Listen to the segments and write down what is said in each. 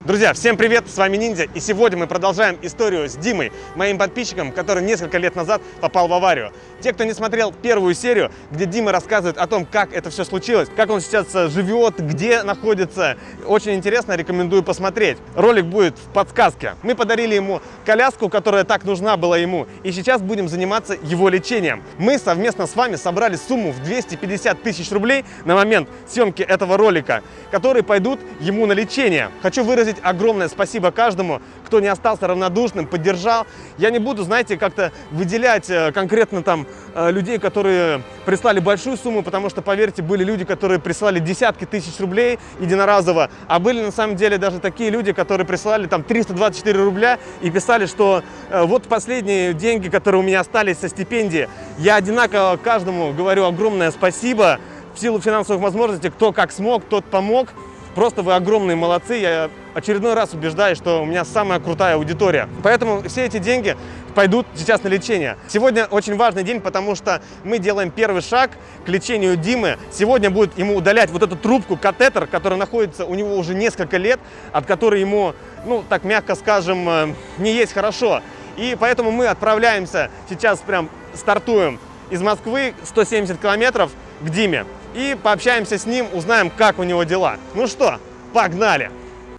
Друзья, всем привет, с вами Ниндзя, и сегодня мы продолжаем историю с Димой, моим подписчиком, который несколько лет назад попал в аварию. Те, кто не смотрел первую серию, где Дима рассказывает о том, как это все случилось, как он сейчас живет, где находится, очень интересно, рекомендую посмотреть. Ролик будет в подсказке. Мы подарили ему коляску, которая так нужна была ему, и сейчас будем заниматься его лечением. Мы совместно с вами собрали сумму в 250 тысяч рублей на момент съемки этого ролика, которые пойдут ему на лечение. Хочу выразить огромное спасибо каждому, кто не остался равнодушным, поддержал. Я не буду, знаете, как-то выделять конкретно там людей, которые прислали большую сумму, потому что, поверьте, были люди, которые прислали десятки тысяч рублей единоразово, а были на самом деле даже такие люди, которые прислали там 324 рубля и писали, что вот последние деньги, которые у меня остались со стипендии. Я одинаково каждому говорю огромное спасибо. В силу финансовых возможностей, кто как смог, тот помог. Просто вы огромные молодцы. Я очередной раз убеждаюсь, что у меня самая крутая аудитория. Поэтому все эти деньги пойдут сейчас на лечение. Сегодня очень важный день, потому что мы делаем первый шаг к лечению Димы. Сегодня будет ему удалять вот эту трубку, катетер, который находится у него уже несколько лет, от которой ему, ну так мягко скажем, не есть хорошо. И поэтому мы отправляемся, сейчас прям стартуем из Москвы 170 километров к Диме. И пообщаемся с ним, узнаем, как у него дела. Ну что, погнали!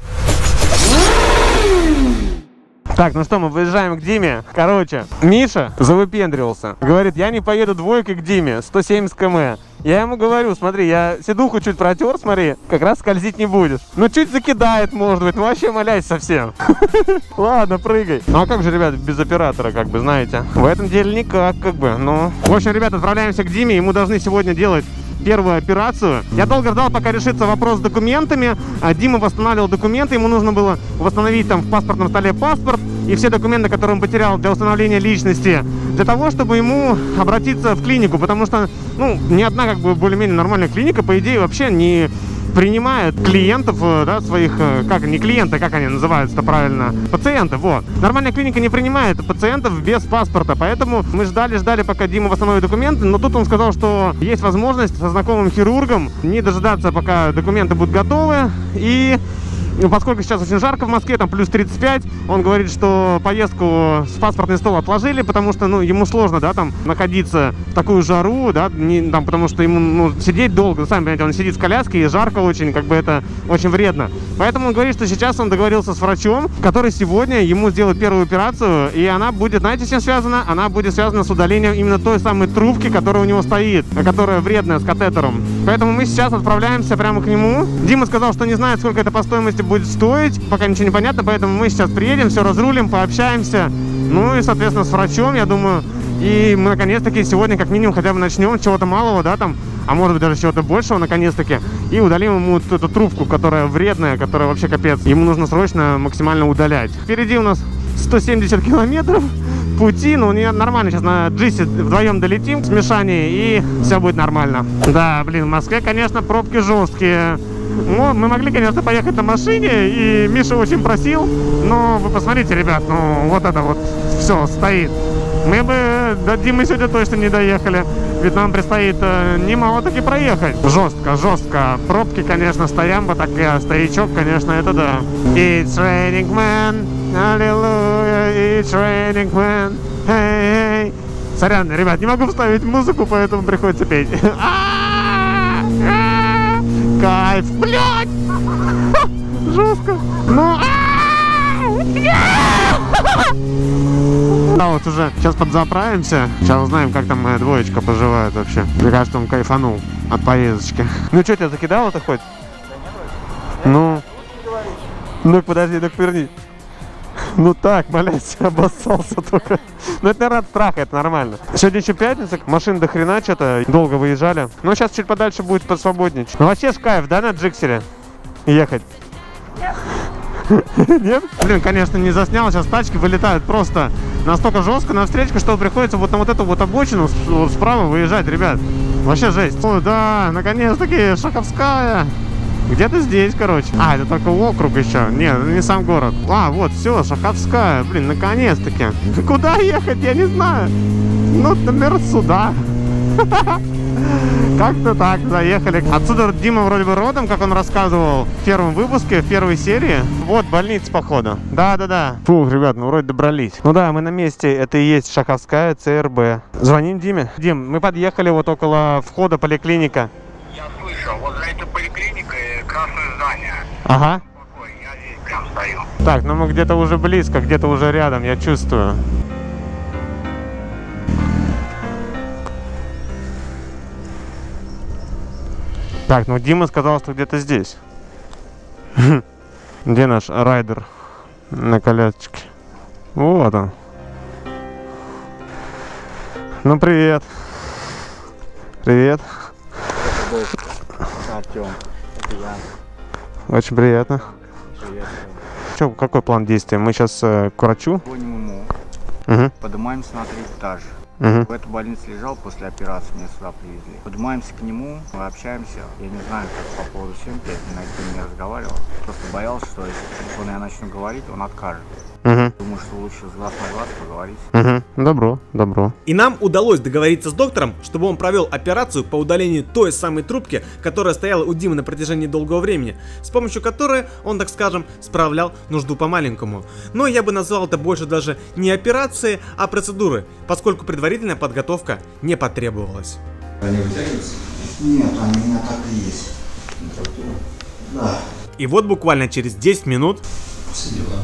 Так, ну что, мы выезжаем к Диме. Короче, Миша завыпендривался. Говорит, я не поеду двойкой к Диме, 170 км. Я ему говорю, смотри, я седуху чуть протер, смотри, как раз скользить не будешь. Ну, чуть закидает, может быть, ну вообще молясь совсем. Ладно, прыгай. Ну, а как же, ребят, без оператора, как бы, знаете? В этом деле никак, как бы, ну. В общем, ребят, отправляемся к Диме, ему должны сегодня делать первую операцию. Я долго ждал, пока решится вопрос с документами. Дима восстанавливал документы, ему нужно было восстановить там в паспортном столе паспорт и все документы, которые он потерял для установления личности, для того, чтобы ему обратиться в клинику, потому что, ну, ни одна, как бы, более-менее нормальная клиника, по идее, вообще не принимает клиентов, да, своих, как не клиенты, как они называются-то правильно, пациентов, вот. Нормальная клиника не принимает пациентов без паспорта, поэтому мы ждали, пока Дима восстановит документы, но тут он сказал, что есть возможность со знакомым хирургом не дожидаться, пока документы будут готовы, и поскольку сейчас очень жарко в Москве, там плюс 35, он говорит, что поездку с паспортный стол отложили, потому что, ну, ему сложно, да, там, находиться в такую жару, да, не, там, потому что ему, ну, сидеть долго, сами понимаете, он сидит в коляске, и жарко очень, как бы это очень вредно. Поэтому он говорит, что сейчас он договорился с врачом, который сегодня ему сделает первую операцию, и она будет, знаете, с чем связана? Она будет связана с удалением именно той самой трубки, которая у него стоит, которая вредная, с катетером. Поэтому мы сейчас отправляемся прямо к нему. Дима сказал, что не знает, сколько это по стоимости будет стоить, пока ничего не понятно, поэтому мы сейчас приедем, все разрулим, пообщаемся, ну и, соответственно, с врачом, я думаю, и мы, наконец-таки, сегодня, как минимум, хотя бы начнем с чего-то малого, да, там, а может быть, даже чего-то большего, наконец-таки, и удалим ему вот эту трубку, которая вредная, которая вообще капец, ему нужно срочно максимально удалять. Впереди у нас 170 километров пути, но нормально, сейчас на джисе вдвоем долетим в смешании, и все будет нормально. Да, блин, в Москве, конечно, пробки жесткие. Ну, мы могли, конечно, поехать на машине, и Миша очень просил, но вы посмотрите, ребят, ну вот это вот все стоит. Мы бы до Димы сегодня точно не доехали, ведь нам предстоит немало таки проехать. Жестко. Пробки, конечно, стоямба такая, старичок, конечно, это да. It's raining man, hallelujah, it's raining man, hey, hey. Сорян, ребят, не могу вставить музыку, поэтому приходится петь. Кайф, блядь! Жестко! Ну, да, вот уже сейчас подзаправимся. Сейчас узнаем, как там моя двоечка поживает вообще. Мне кажется, он кайфанул от поездочки. Ну что, тебя закидало-то хоть? Ну, ну подожди, ну верни. Ну так, блядь, обоссался только. Ну это, наверное, от страха, это нормально. Сегодня еще пятница, машин до хрена что-то, долго выезжали. Но сейчас чуть подальше будет посвободнее. Ну вообще ж кайф, да, на джиксере ехать? Нет? Блин, конечно, не заснял, сейчас тачки вылетают просто настолько жестко на встречку, что приходится вот на вот эту вот обочину вот справа выезжать, ребят. Вообще жесть. О, да, наконец-таки, Шаховская. Где-то здесь, короче. А, это только округ еще. Нет, не сам город. А, вот, все, Шаховская. Блин, наконец-таки. Куда ехать, я не знаю. Ну, например, сюда. Как-то так, заехали. Отсюда Дима вроде бы родом, как он рассказывал в первом выпуске, в первой серии. Вот больница, походу. Да-да-да. Фух, ребят, ну вроде добрались. Ну да, мы на месте. Это и есть Шаховская ЦРБ. Звоним Диме. Дим, мы подъехали вот около входа поликлиника. Я слышал, вот за этой поликлиникой красное здание. Ага. Ой, я здесь прям стою. Так, ну мы где-то уже близко, где-то уже рядом, я чувствую. Так, ну Дима сказал, что где-то здесь. Где наш райдер на колясочке? Вот он. Ну, привет. Привет. Артем, это я. Очень приятно. Привет. Че, какой план действия? Мы сейчас к врачу. Звоним ему, Угу. поднимаемся на 3 этажа. Угу. В этой больнице лежал после операции, меня сюда привезли. Поднимаемся к нему, мы общаемся. Я не знаю, как по поводу съемки, я на этим не разговаривал. Просто боялся, что если телефон я начну говорить, он откажет. Угу. Думаю, что лучше с глаз на глаз поговорить. Угу. Добро, добро. И нам удалось договориться с доктором, чтобы он провел операцию по удалению той самой трубки, которая стояла у Димы на протяжении долгого времени, с помощью которой он, так скажем, справлял нужду по-маленькому. Но я бы назвал это больше даже не операции, а процедуры, поскольку предварительная подготовка не потребовалась. Они вытягиваются? Нет, они у меня так и есть. Да. И вот буквально через 10 минут Все дела.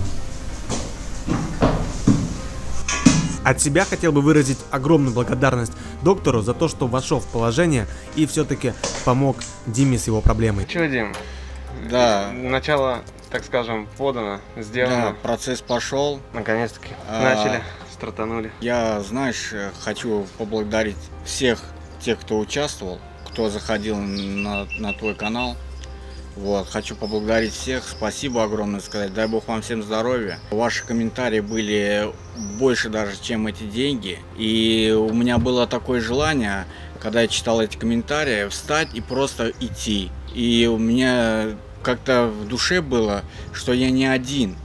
от себя хотел бы выразить огромную благодарность доктору за то, что вошел в положение и все-таки помог Диме с его проблемой. Че, Дим? Да. Начало, так скажем, подано, сделано. Да, процесс пошел. Наконец-таки начали, стартанули. Я, знаешь, хочу поблагодарить всех тех, кто участвовал, кто заходил на твой канал. Вот, хочу поблагодарить всех, спасибо огромное сказать, дай бог вам всем здоровья. Ваши комментарии были больше даже, чем эти деньги. И у меня было такое желание, когда я читал эти комментарии, встать и просто идти. И у меня как-то в душе было, что я не один.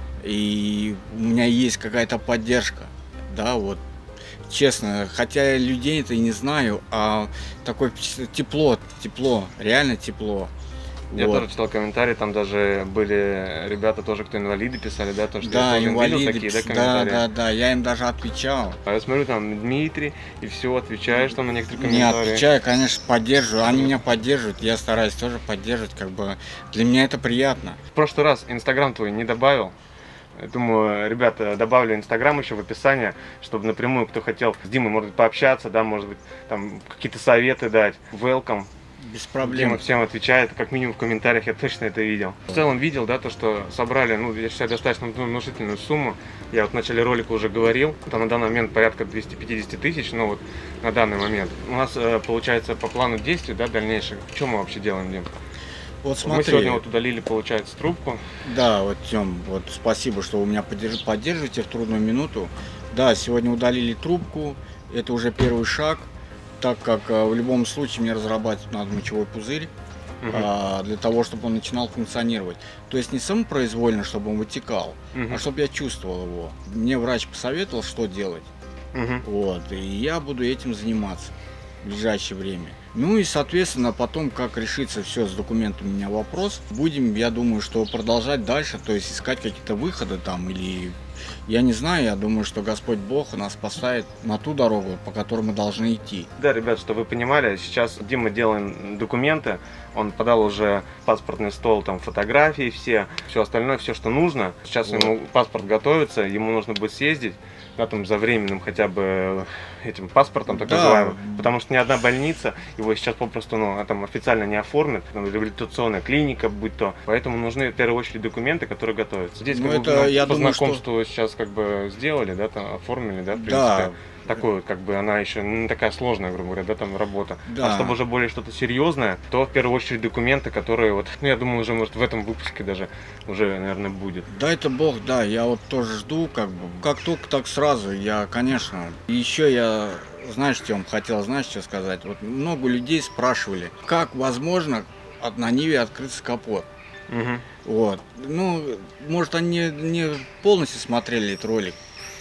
И у меня есть какая-то поддержка, да, вот. Честно, хотя людей это и не знаю, а такое тепло, реально тепло. Я Вот. тоже читал комментарии, там даже были ребята тоже, кто инвалиды писали, да, то, что Да, я тоже видел инвалиды, такие, да, комментарии. да, я им даже отвечал. А я смотрю, там Дмитрий, и все, отвечаешь там на некоторые Не комментарии. отвечаю, конечно, поддерживаю. Они меня поддерживают, я стараюсь тоже поддерживать, как бы для меня это приятно. В прошлый раз Инстаграм твой не добавил. Я думаю, ребята, добавлю Инстаграм еще в описание, чтобы напрямую, кто хотел с Димой, может быть, пообщаться, да, может быть, там какие-то советы дать. Welcome. Без Дима проблем. всем отвечает, как минимум в комментариях, я точно это видел. В целом видел, да, то, что собрали, ну, я считаю, достаточно внушительную сумму. Я вот в начале ролика уже говорил, там на данный момент порядка 250 тысяч, но вот на данный момент. У нас получается по плану действий, да, дальнейших. Что мы вообще делаем, Дим? Вот Мы смотри. сегодня вот удалили, получается, трубку. Да, вот, Тём, вот спасибо, что вы меня поддерживаете в трудную минуту. Да, сегодня удалили трубку, это уже первый шаг, так как в любом случае мне разрабатывать надо мочевой пузырь, для того, чтобы он начинал функционировать. То есть не самопроизвольно, чтобы он вытекал, а чтобы я чувствовал его. Мне врач посоветовал, что делать, вот, и я буду этим заниматься в ближайшее время. Ну и, соответственно, потом, как решится все с документами у меня вопрос, будем, я думаю, что продолжать дальше, то есть искать какие-то выходы там, или, я не знаю, я думаю, что Господь Бог нас поставит на ту дорогу, по которой мы должны идти. Да, ребят, чтобы вы понимали, сейчас Дима делаем документы, он подал уже паспортный стол, там фотографии все остальное, все, что нужно. Сейчас Вот. ему паспорт готовится, ему нужно будет съездить, да, там за временным хотя бы этим паспортом, так Да. называемым, потому что ни одна больница его сейчас попросту, ну, там официально не оформит, там реабилитационная клиника, будь то, поэтому нужны в первую очередь документы, которые готовятся. Здесь Ну, как бы, это, ну, я по думаю, знакомству сейчас как бы сделали, да, там оформили, да, в принципе. Да. Такую, как бы, она еще не такая сложная, грубо говоря, да, там работа. Да. А чтобы уже более что-то серьезное, то в первую очередь документы, которые вот, ну, я думаю, уже, может, в этом выпуске даже уже, наверное, будет. Дай-то Бог, да, я вот тоже жду, как бы, как только, так сразу, я, конечно. И еще я, знаешь, Тём, хотел, знаешь, что сказать? Вот много людей спрашивали, как возможно на Ниве открыться капот. Угу. Вот, ну, может, они не полностью смотрели этот ролик.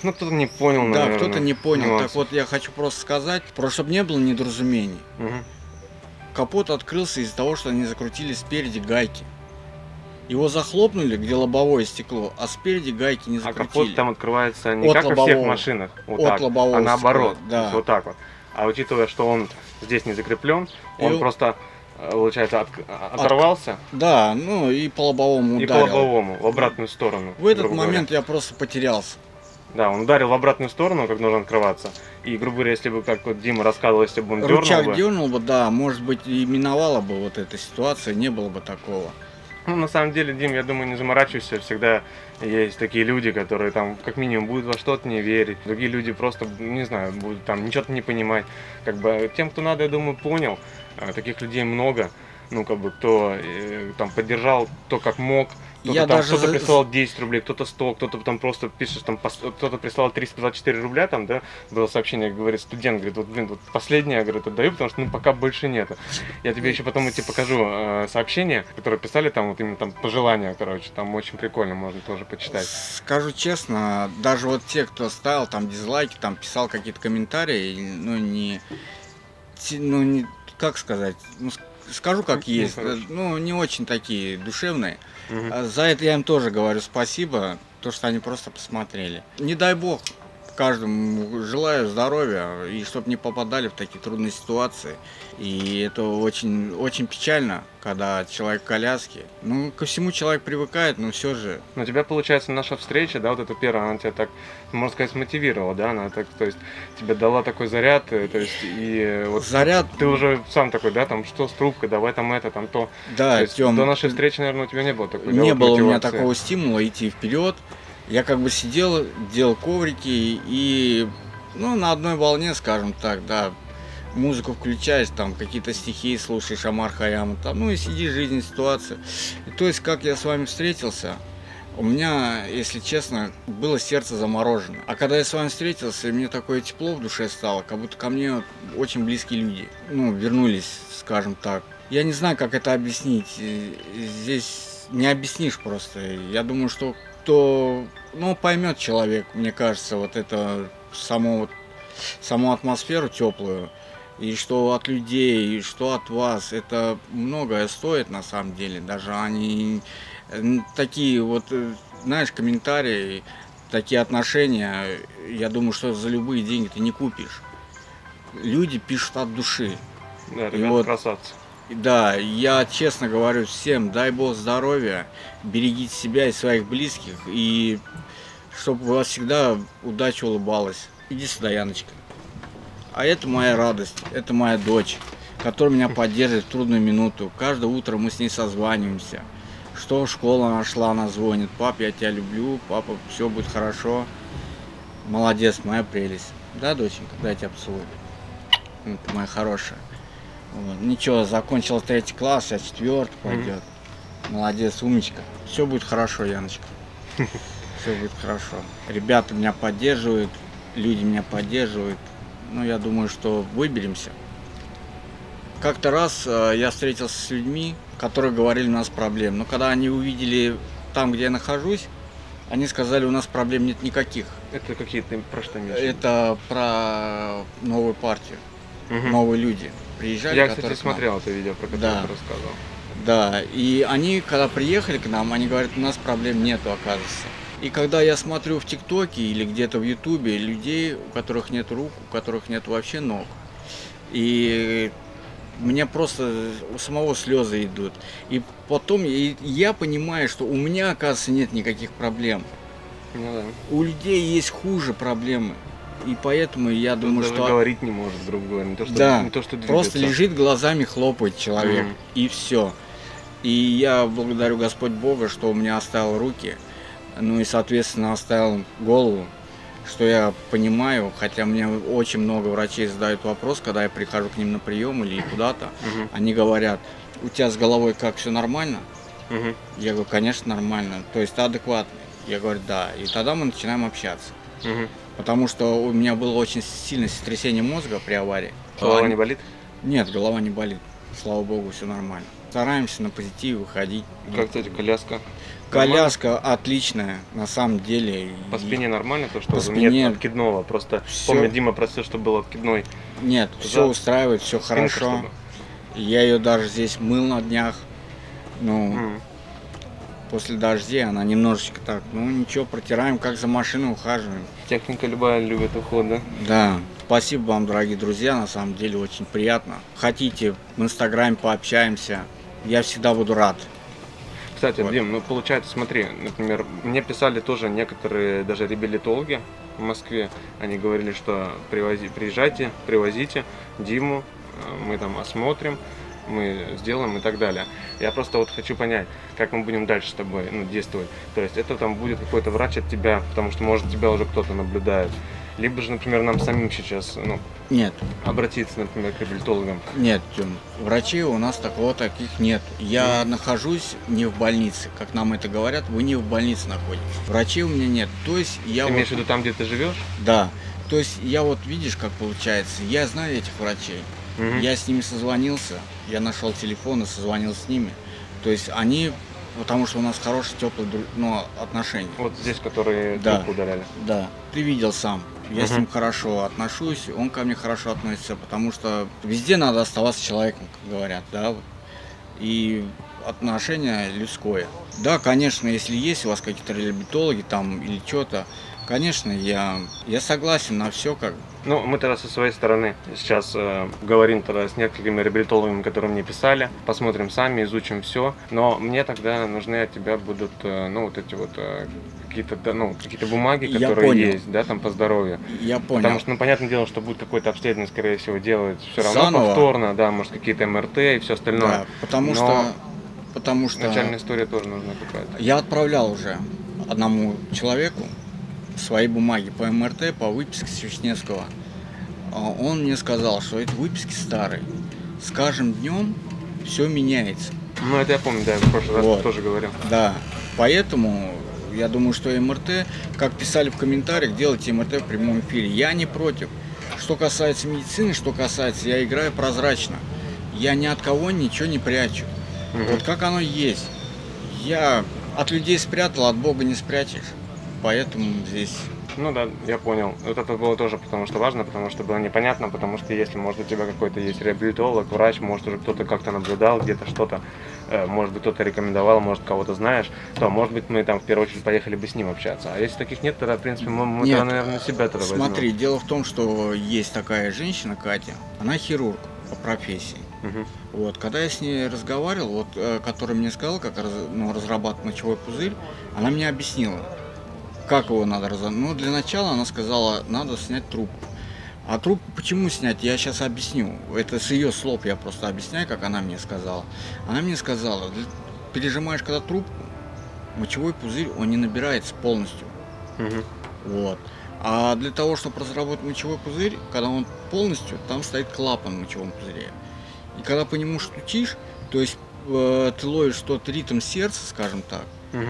Ну, кто-то не понял, Да, наверное. кто-то не понял. нюансов. Так вот, я хочу просто сказать, просто чтобы не было недоразумений. Мгм. Капот открылся из-за того, что они закрутили спереди гайки. Его захлопнули, где лобовое стекло, а спереди гайки не А закрутили. капот там открывается не От как во всех лобового. машинах, вот От так, лобового а наоборот, стекла, да. то есть вот так вот. А учитывая, что он здесь не закреплен, он И- просто, получается, оторвался Да, ну и по лобовому и по ударил. лобовому, в обратную сторону. В этот грубо говоря. момент я просто потерялся. Да, он ударил в обратную сторону, как нужно открываться. И, грубо говоря, если бы, как вот Дима рассказывал, если бы он дернул Рычаг бы... дернул бы, да, может быть и миновала бы вот эта ситуация, не было бы такого. Ну, на самом деле, Дим, я думаю, не заморачивайся. Всегда есть такие люди, которые там, как минимум, будут во что-то не верить. Другие люди просто, не знаю, будут там ничего не понимать. Как бы тем, кто надо, я думаю, понял. Таких людей много. Ну, как бы, кто там поддержал, кто как мог. Кто-то, Я там, даже кто-то за- прислал 10 рублей, кто-то 100, кто-то там просто пишет, там, кто-то прислал 324 рубля, там, да, было сообщение, говорит, студент, говорит, вот, блин, вот последнее, я, говорит, отдаю, потому что, ну, пока больше нету. Я тебе еще потом покажу сообщение, которое писали, там, вот именно там пожелания, короче, там очень прикольно, можно тоже почитать. Скажу честно, даже вот те, кто ставил там дизлайки, там писал какие-то комментарии, ну, как сказать, ну, скажу как Ну, есть, хорошо. ну, не очень такие душевные. Мгм. За это я им тоже говорю спасибо, то, что они просто посмотрели. Не дай бог, каждому желаю здоровья, и чтобы не попадали в такие трудные ситуации. И это очень, очень печально, когда человек в коляске. Ну, ко всему человек привыкает, но все же. Но у тебя, получается, наша встреча, да, вот эта первая, она тебя так, можно сказать, смотивировала, да, она так, то есть, тебе дала такой заряд, то есть, и вот Заряд, ты уже сам такой, да, там, что с трубкой, давай там это, там то. да, То есть, Тём, до нашей встречи, наверное, у тебя не было такой, да, не вот было у меня мотивации. такого стимула идти вперед. Я как бы сидел, делал коврики и, ну, на одной волне, скажем так, да, музыку включаешь, там какие-то стихи слушаешь, Омар Хайяма, там, ну и сидишь, жизнь, ситуация. И то есть, как я с вами встретился, у меня, если честно, было сердце заморожено. А когда я с вами встретился, мне такое тепло в душе стало, как будто ко мне очень близкие люди, ну, вернулись, скажем так. Я не знаю, как это объяснить. Здесь не объяснишь просто. Я думаю, что кто, ну, поймет человек, мне кажется, вот это саму атмосферу теплую. И что от людей, и что от вас, это многое стоит на самом деле. Даже они такие вот, знаешь, комментарии, такие отношения, я думаю, что за любые деньги ты не купишь. Люди пишут от души. Да, И ребята, вот- красавцы. Да, я честно говорю всем, дай Бог здоровья, берегите себя и своих близких, и чтобы у вас всегда удача улыбалась. Иди сюда, Яночка. А это моя радость, это моя дочь, которая меня поддерживает в трудную минуту. Каждое утро мы с ней созваниваемся. Что в школу она шла, она звонит. Пап, я тебя люблю, папа, все будет хорошо. Молодец, моя прелесть. Да, доченька, дай я тебя поцелую. Ты моя хорошая. Вот. Ничего, закончила 3 класс, сейчас 4 пойдет. Молодец, умничка. Все будет хорошо, Яночка. Все будет хорошо. Ребята меня поддерживают, люди меня поддерживают. Ну, я думаю, что выберемся. Как-то раз я встретился с людьми, которые говорили, у нас проблем. Но когда они увидели там, где я нахожусь, они сказали, у нас проблем нет никаких. Это какие-то, про что имеешь? Это про новую партию, Мгм. новые люди. Приезжали, Я, которые кстати, к нам. смотрел это видео, про которое Да. ты рассказывал. Да, и они, когда приехали к нам, они говорят, у нас проблем нету, оказывается. И когда я смотрю в ТикТоке или где-то в Ютубе людей, у которых нет рук, у которых нет вообще ног, и мне просто у самого слезы идут. И потом я понимаю, что у меня, оказывается, нет никаких проблем. Ну да. У людей есть хуже проблемы. И поэтому я думаю, Даже что... говорить не может, грубо говоря, не то, что, Да, не то, что просто двигаться. лежит, глазами хлопает человек, Мгм. и все. И я благодарю Господь Бога, что у меня оставил руки, ну и, соответственно, оставил голову, что я понимаю, хотя мне очень много врачей задают вопрос, когда я прихожу к ним на прием или куда-то, Мгм. они говорят, у тебя с головой как, все нормально? Мгм. Я говорю, конечно, нормально, то есть ты адекватный. Я говорю, да, и тогда мы начинаем общаться. Мгм. Потому что у меня было очень сильное сотрясение мозга при аварии. Голова не болит? Нет, голова не болит. Слава богу, все нормально. Стараемся на позитиве выходить. Как, кстати, коляска? Коляска отличная, на самом деле. По спине нормально, то, что по спине нет откидного? Просто всё. помню, Дима просил, чтобы был откидной. Нет, все устраивает, все Спинка, хорошо. чтобы. Я ее даже здесь мыл на днях. Ну, после дождей она немножечко так, ну ничего, протираем, как за машиной ухаживаем. Техника любая любит уход, да? Да, спасибо вам, дорогие друзья, на самом деле очень приятно. Хотите, в Инстаграме пообщаемся, я всегда буду рад. Кстати, Вот. Дим, ну получается, смотри, например, мне писали тоже некоторые даже реабилитологи в Москве. Они говорили, что приезжайте, привозите Диму, мы там осмотрим, мы сделаем и так далее. Я просто вот хочу понять, как мы будем дальше с тобой действовать. То есть это там будет какой-то врач от тебя, потому что может тебя уже кто-то наблюдает. Либо же, например, нам самим сейчас Нет, обратиться, например, к реабилитологам. нет, Тём, врачей у нас таких нет. Я нахожусь не в больнице, как нам это говорят, вы не в больнице находитесь. Врачей у меня нет, то есть я Ты имеешь в виду там, где ты живешь? Да, то есть я вот, видишь, как получается, я знаю этих врачей, я с ними созвонился, я нашел телефон и созвонил с ними. То есть они, потому что у нас хорошие, теплые отношения. Вот здесь, которые Да. трубку удаляли. Да, ты видел сам. Я с ним хорошо отношусь, он ко мне хорошо относится, потому что везде надо оставаться человеком, как говорят, да. Вот. И отношение людское. Да, конечно, если есть у вас какие-то реабилитологи там или что-то, конечно, я согласен на все как бы. Ну, мы тогда со своей стороны сейчас говорим тогда с несколькими реабилитологами, которые мне писали, посмотрим сами, изучим все. Но мне тогда нужны от тебя будут, вот эти вот какие-то бумаги, Я которые понял. есть, да, там по здоровью. Я понял. Потому что, понятное дело, что будет какое-то обследование, скорее всего, делать все равно Заново. повторно, да, может какие-то МРТ и все остальное. Да, потому что Начальная история тоже нужна какая-то. я отправлял уже одному человеку свои бумаги по МРТ, по выписке Свечневского. Он мне сказал, что эти выписки старые. С каждым днем все меняется. Ну, это я помню, да, я в прошлый раз Вот. тоже говорил. Да, поэтому я думаю, что МРТ, как писали в комментариях, делайте МРТ в прямом эфире. Я не против. Что касается медицины, я играю прозрачно. Я ни от кого ничего не прячу. Вот как оно есть. Я от людей спрятал, от Бога не спрячешь. Поэтому здесь... Ну да, я понял. Вот это было тоже потому что важно, потому что было непонятно, потому что если, может, у тебя какой-то есть реабилитолог, врач, может, уже кто-то как-то наблюдал, где-то что-то, может быть, кто-то рекомендовал, может, кого-то знаешь, то, может быть, мы там в первую очередь поехали бы с ним общаться. А если таких нет, тогда, в принципе, мы Нет, тогда, наверное, на себя тогда возьмем. Смотри, дело в том, что есть такая женщина, Катя, она хирург по профессии. Вот, когда я с ней разговаривал, которая мне сказала, как разрабатывать мочевой пузырь, она мне объяснила, как его надо разобрать. Ну, для начала она сказала, надо снять трубку. А трубку почему снять, я сейчас объясню. Это с ее слов я просто объясняю, как она мне сказала. Она мне сказала, пережимаешь когда трубку, мочевой пузырь, он не набирается полностью. Вот. А для того, чтобы разработать мочевой пузырь, когда он полностью, там стоит клапан в мочевом пузыре. И когда по нему стучишь, то есть ты ловишь тот ритм сердца, скажем так,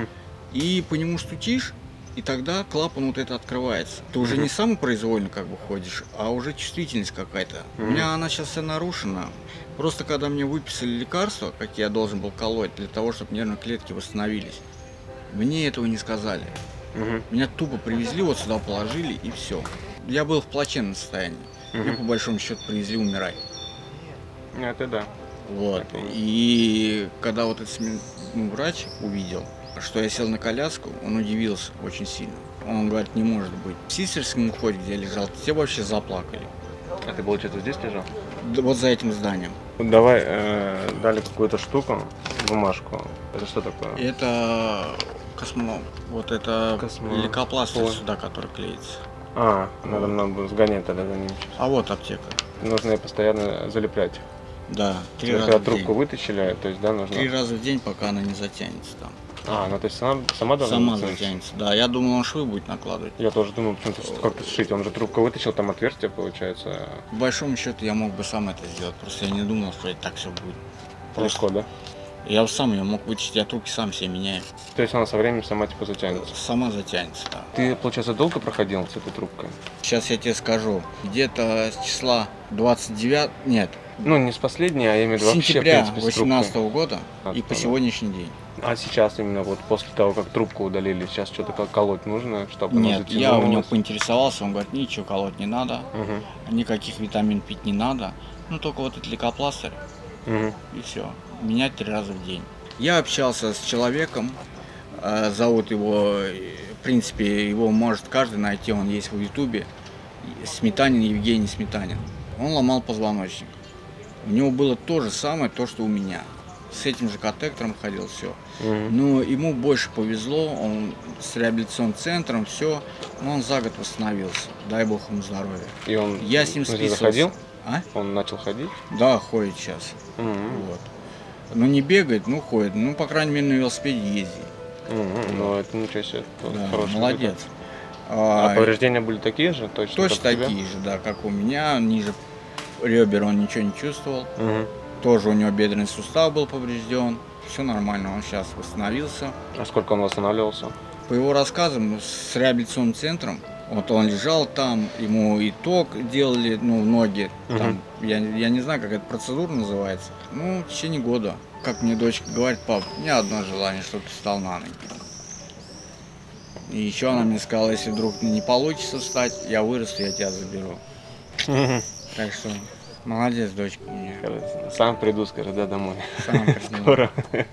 и по нему стучишь, и тогда клапан вот это открывается. Ты уже не самопроизвольно как бы ходишь, а уже чувствительность какая-то. У меня она сейчас вся нарушена. Просто когда мне выписали лекарства, какие я должен был колоть, для того, чтобы нервные клетки восстановились, мне этого не сказали. Меня тупо привезли, вот сюда положили и все. Я был в плачевном состоянии. Меня по большому счету привезли умирать. Это да. Вот. И когда вот этот врач увидел, что я сел на коляску, он удивился очень сильно. Он говорит, не может быть. В Сисельском уходе, где я лежал, все вообще заплакали. А ты, получается, здесь лежал? Да, вот за этим зданием. Давай, дали какую-то штуку, бумажку. Это что такое? Это вот это лейкопластырь Ой. сюда, который клеится. Надо сгонять тогда за ним сейчас. А вот аптека. Нужно ее постоянно залеплять. Да, 3 Когда раза в трубку день. вытащили, то есть, да, нужно... 3 раза в день, пока она не затянется там. Ну то есть сама должна Сама затянуться? затянется. Да, я думал, он швы будет накладывать. Я тоже думал, почему-то как-то сшить. Он же трубку вытащил, там отверстие получается. По большому счету я мог бы сам это сделать, просто я не думал, что это так все будет. Легко, да? Я сам ее мог вытащить, я трубки сам себе меняю. То есть она со временем сама типа затянется. Сама затянется, да. Ты, получается, долго проходил с этой трубкой? Сейчас я тебе скажу, где-то с числа 29, нет, Ну, не с последней, а именно С вообще, в сентября принципе, с трубкой. 2018 года и по да. сегодняшний день. А сейчас именно вот после того, как трубку удалили, сейчас что-то колоть нужно, чтобы она Нет, я у него затянулась? поинтересовался, он говорит, ничего колоть не надо, Мгм. никаких витамин пить не надо, ну только вот этот лейкопластырь Мгм. и все. Менять 3 раза в день. Я общался с человеком, зовут его, в принципе, его может каждый найти, он есть в Ютубе, Сметанин Евгений Сметанин. Он ломал позвоночник. У него было то же самое, то, что у меня. С этим же катетером ходил, все. Мгм. Но ему больше повезло, он с реабилитационным центром, все, но он за год восстановился. Дай бог ему здоровья. И он, Я с ним в смысле, списывался. заходил? А? Он начал ходить? Да, ходит сейчас. Мгм. Вот. Ну не бегает, ну ходит. Ну, по крайней мере, на велосипеде ездит. Мгм. Ну, это ничего себе. это Да, хороший молодец. результат. А, А повреждения были такие же? Точно, точно как у тебя? такие же, да, как у меня. Ниже ребер он ничего не чувствовал. Мгм. Тоже у него бедренный сустав был поврежден. Все нормально, он сейчас восстановился. А сколько он восстанавливался? По его рассказам, с реабилитационным центром, вот он лежал там, ему и ток делали, ну, ноги, там, я не знаю, как эта процедура называется. Ну, в течение года. Как мне дочка говорит, пап, у меня одно желание, чтобы ты встал на ноги. И еще она мне сказала, если вдруг не получится встать, я вырасту, я тебя заберу. Так что, молодец, дочка у меня. Сам приду, скажи, да, домой. Сам приду. Скоро.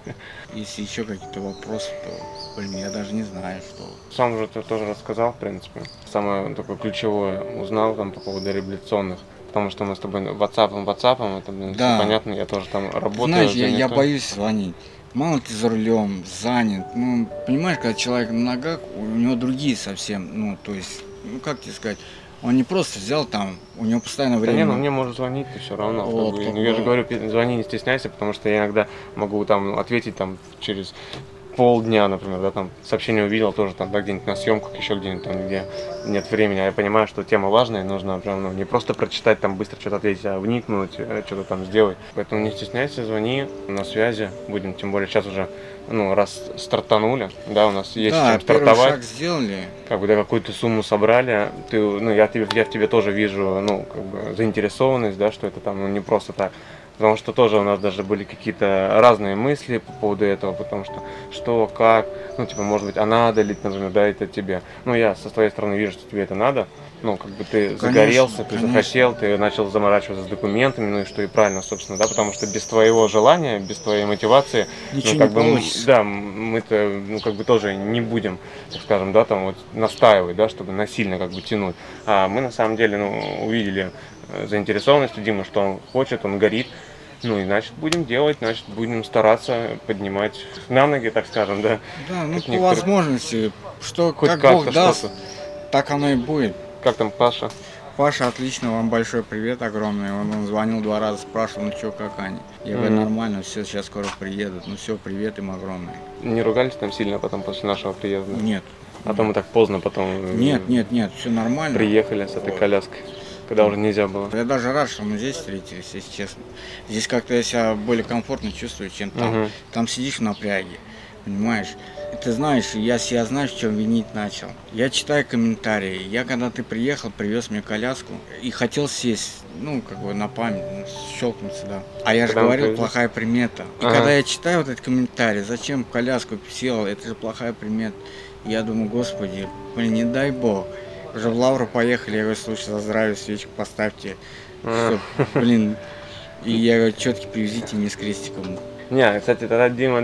Если еще какие-то вопросы, то, блин, я даже не знаю, что. Сам же ты тоже рассказал, в принципе. Самое такое ключевое узнал там по поводу реабилитационных. Потому что мы с тобой WhatsApp, это, блин, Да. все понятно, я тоже там работаю. Знаешь, я занятой. боюсь звонить. Мало ты за рулем, занят. Ну, понимаешь, когда человек на ногах, у него другие совсем, ну, то есть, ну, как тебе сказать, он не просто взял там, у него постоянно Да время. не, ну мне может звонить, ты все равно. как Вот, бы. как Ну, я же бы. говорю, звони, не стесняйся, потому что я иногда могу там ответить там через полдня, например, да, там сообщение увидел тоже там, да, где-нибудь на съемках, еще где-нибудь там, где нет времени, а я понимаю, что тема важная, и нужно прям, ну, не просто прочитать, там быстро что-то ответить, а вникнуть, что-то там сделать. Поэтому не стесняйся, звони, на связи будем, тем более сейчас уже, ну, раз стартанули, да, у нас есть Да, чем первый стартовать. шаг сделали. Как бы, да, какую-то сумму собрали, ты, ну, я в тебе тоже вижу, ну, как бы, заинтересованность, да, что это там, ну, не просто так. Потому что тоже у нас даже были какие-то разные мысли по поводу этого, потому что, как, ну, типа, может быть, а надо ли, например, да, это тебе. Ну, я со своей стороны вижу, что тебе это надо, ну, как бы ты загорелся, ты конечно. захотел, ты начал заморачиваться с документами, ну, и что и правильно, собственно, да, потому что без твоего желания, без твоей мотивации, Ничего ну, как не бы, получится. да, мы-то, ну, как бы тоже не будем, так скажем, да, там вот настаивать, да, чтобы насильно как бы тянуть. А мы на самом деле, ну, увидели заинтересованность у Димы, что он хочет, он горит. Ну и значит будем делать, значит будем стараться поднимать на ноги, так скажем, да. Да, ну, Как по некоторые- возможности, что Хоть как как-то Бог даст, что-то. так оно и будет. Как там Паша? Паша, отлично, вам большой привет огромный. Он звонил 2 раза, спрашивал, ну что, как они. Я говорю, нормально, все, сейчас скоро приедут. Ну все, привет им огромный. Не ругались там сильно потом после нашего приезда? Нет. А то мы так поздно потом Нет, все нормально. приехали с этой Вот. коляской, когда уже нельзя было. Я даже рад, что мы здесь встретились, если честно. Здесь как-то я себя более комфортно чувствую, чем там. Мгм. Там сидишь в напряге, понимаешь? И ты знаешь, я себя, знаешь, в чем винить начал. Я читаю комментарии. Я когда ты приехал, привез мне коляску и хотел сесть, ну, как бы на память, ну, щелкнуться, да. А я же Когда мы говорил, привезли? плохая примета. И Ага. когда я читаю вот этот комментарий, зачем коляску сел, это же плохая примета. Я думаю, господи, блин, не дай бог. Уже в Лавру поехали, я говорю, слушай, за здравие свечку поставьте. Чтоб, блин, и я говорю, четки привезите мне с крестиком. Не, кстати, тогда Дима,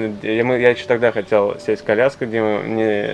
я еще тогда хотел сесть в коляску, Дима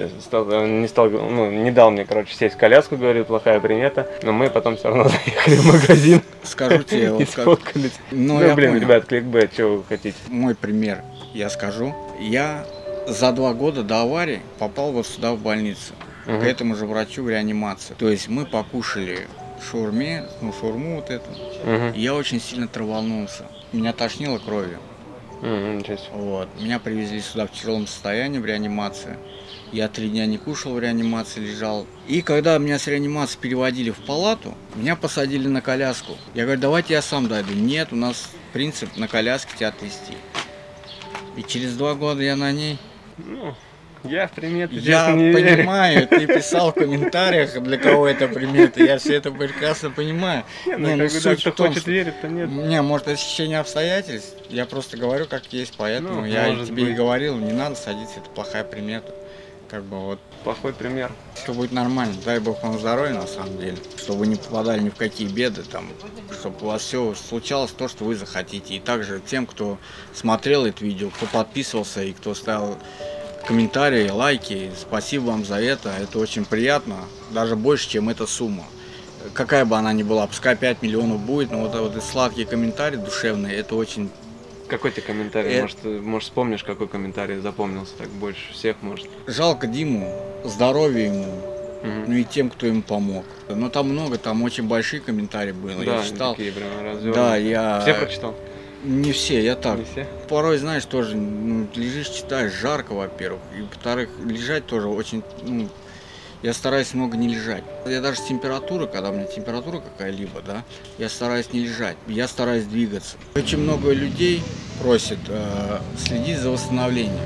не дал мне, короче, сесть в коляску, говорит, плохая примета, но мы потом все равно заехали в магазин Скажу тебе, и вот как. сфоткались. Ну, Ну, я блин, понял. ребят, кликбейт, что вы хотите? Мой пример, я скажу. Я за 2 года до аварии попал вот сюда в больницу. Мгм. К этому же врачу в реанимацию. То есть мы покушали шаурме, ну шаурму вот эту. Мгм. И я очень сильно траванулся. Меня тошнило кровью. Ничего себе. Вот. Меня привезли сюда в тяжелом состоянии в реанимацию. Я 3 дня не кушал, в реанимации лежал. И когда меня с реанимации переводили в палату, меня посадили на коляску. Я говорю, давайте я сам дойду. Нет, у нас принцип на коляске тебя отвезти. И через 2 года я на ней. Ну, Я в приметы, Я понимаю, ты писал в комментариях, для кого это приметы, я все это прекрасно понимаю. Ну, суть кто в том, хочет что... верить, то нет. Не, может, это стечение обстоятельств, я просто говорю, как есть, поэтому Ну, я может тебе быть. и говорил, не надо садиться, это плохая примета. Как бы вот, Плохой пример. все будет нормально, дай бог вам здоровья на самом деле, чтобы вы не попадали ни в какие беды, там, чтобы у вас все случалось то, что вы захотите. И также тем, кто смотрел это видео, кто подписывался и кто ставил комментарии, лайки, спасибо вам за это очень приятно, даже больше, чем эта сумма. Какая бы она ни была, пускай 5 миллионов будет, но вот эти сладкие комментарии душевные, это очень... Какой ты комментарий? Может, вспомнишь, какой комментарий запомнился так больше всех, может? Жалко Диму, здоровья ему, ну и тем, кто ему помог. Но там много, там очень большие комментарии были, Да, я читал. такие прям развернутые. Да, я... Все прочитал? Не все, я так. Не все? Порой, знаешь, тоже лежишь, читаешь, жарко, во-первых. И, во-вторых, лежать тоже очень... я стараюсь много не лежать. Я даже с температурой, когда у меня температура какая-либо, да, я стараюсь не лежать, я стараюсь двигаться. Очень много людей просят следить за восстановлением.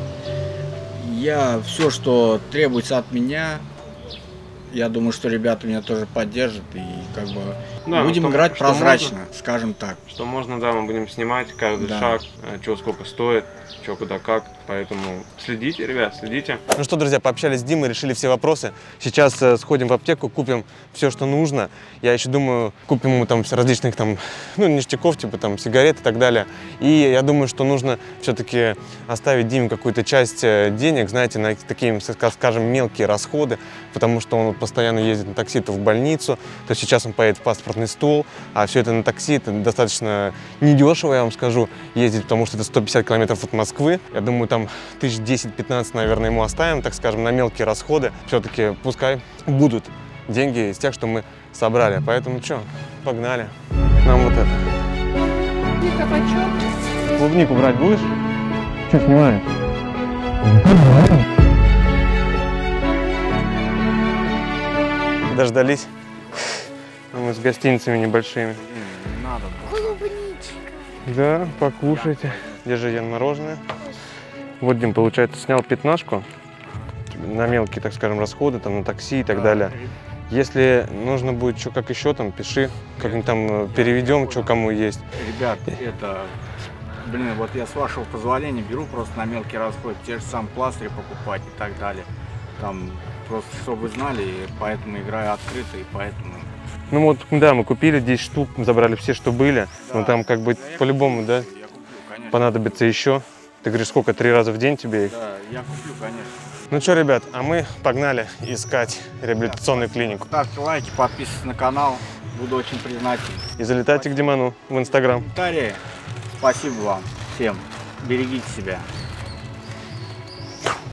Я все, что требуется от меня, я думаю, что ребята меня тоже поддержат и как бы Да, будем что- играть что прозрачно, скажем так. Что можно, да, мы будем снимать каждый Да. шаг, что сколько стоит, что куда как. Поэтому следите, ребят, следите. Ну что, друзья, пообщались с Димой, решили все вопросы. Сейчас сходим в аптеку, купим все, что нужно. Я еще думаю, купим ему там различных там, ништяков, типа там сигарет и так далее. И я думаю, что нужно все-таки оставить Диме какую-то часть денег, знаете, на такие, скажем, мелкие расходы, потому что он вот постоянно ездит на такси то в больницу, то сейчас он поедет в паспортный стол, а все это на такси, это достаточно недешево, я вам скажу, ездить, потому что это 150 километров от Москвы. Я думаю, там 1010-15, наверное, ему оставим, так скажем, на мелкие расходы. Все-таки пускай будут деньги из тех, что мы собрали. Поэтому что, погнали. Нам вот это. Клубнику брать будешь? Что снимаешь? Дождались. Мы с гостиницами небольшими. Не надо. Да, покушайте. Держи, Ян, мороженое. Вот, Дим, получается, снял 15 на мелкие, так скажем, расходы, там, на такси и так далее. Если нужно будет что, как еще, там, пиши, как-нибудь там переведем, что кому есть. Ребят, это, блин, вот я с вашего позволения беру просто на мелкий расход, те же самые пластыри покупать и так далее. Там, просто, чтобы вы знали, и поэтому играю открыто, и поэтому... Ну вот, да, мы купили 10 штук, забрали все, что были, Да. но там как бы по-любому, да, Я куплю, конечно. понадобится еще. Ты говоришь, сколько, 3 раза в день тебе их? Да, я куплю, конечно. Ну что, ребят, а мы погнали искать реабилитационную клинику. Ставьте лайки, подписывайтесь на канал, буду очень признателен. И залетайте к Диману в Инстаграм. Комментарии, спасибо вам всем, берегите себя.